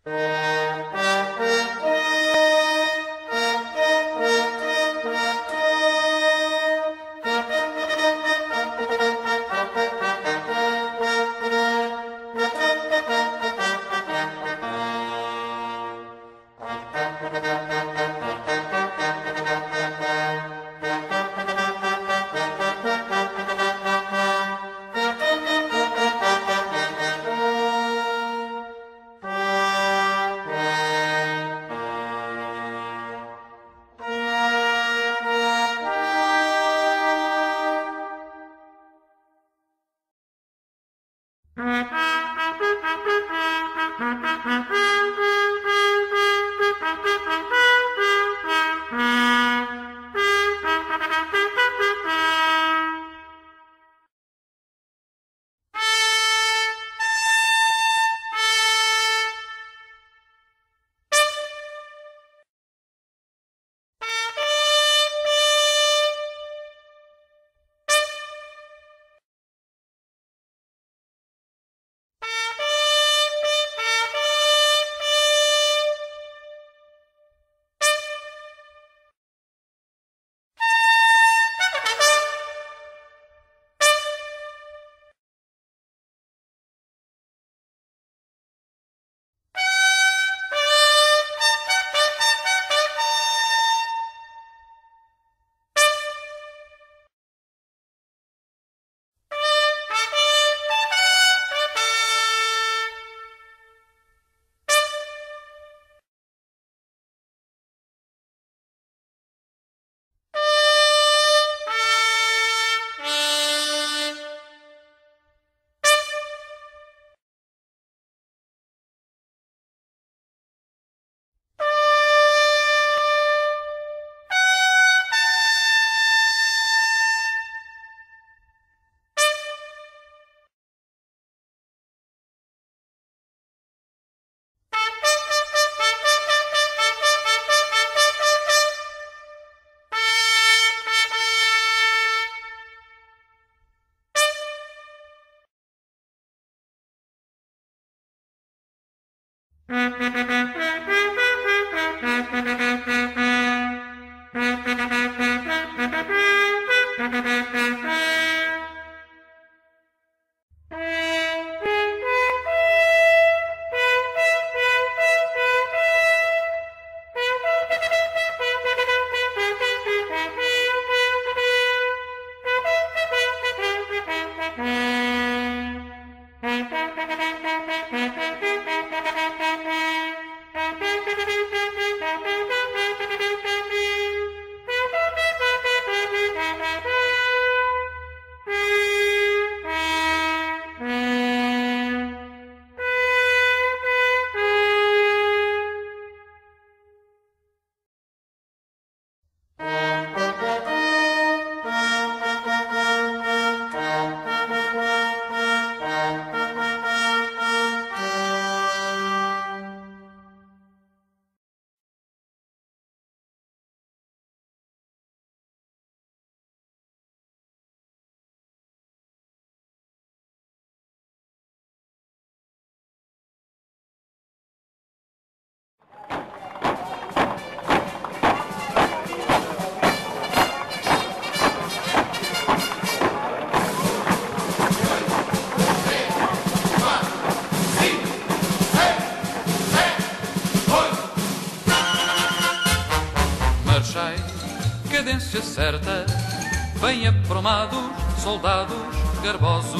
Cadência certa, bem aprumados, soldados garbosos.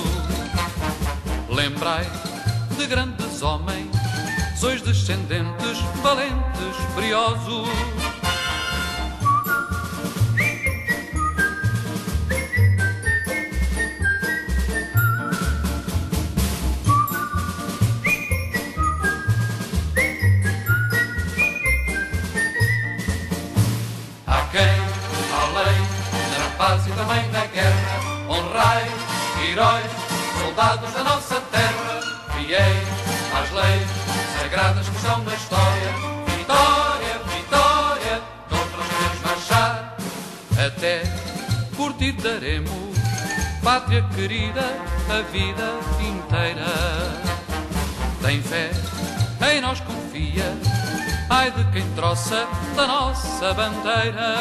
Lembrai de grandes homens, sois descendentes, valentes, briosos. E também na guerra, honrai, heróis, soldados da nossa terra, fiéis às leis sagradas que estão na história. Vitória, vitória, contra queremos marchar, até por ti daremos, pátria querida, a vida inteira. Tem fé em nós confia, ai de quem troça da nossa bandeira.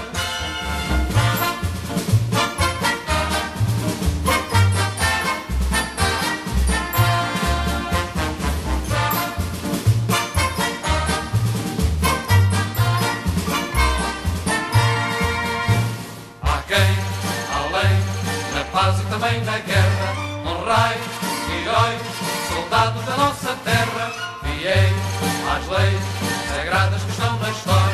Há quem, além, na paz e também na guerra, honrai, heróis, soldados da nossa terra, fiéis às leis sagradas que estão na história.